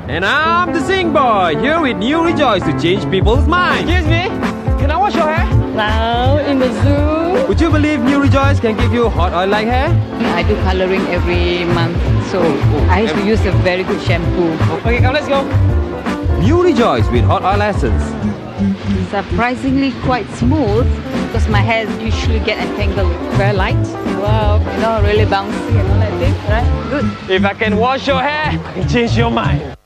And I'm the Sing Boy, here with New Rejoice to change people's minds. Excuse me, can I wash your hair? Now in the zoo. Would you believe New Rejoice can give you hot oil like hair? I do coloring every month, so I used to use a very good shampoo. Okay, come, let's go. New Rejoice with hot oil essence. Surprisingly quite smooth because my hair usually get entangled. Very light. Wow, you know, really bouncy and all that thing, right? Good. If I can wash your hair, I can change your mind.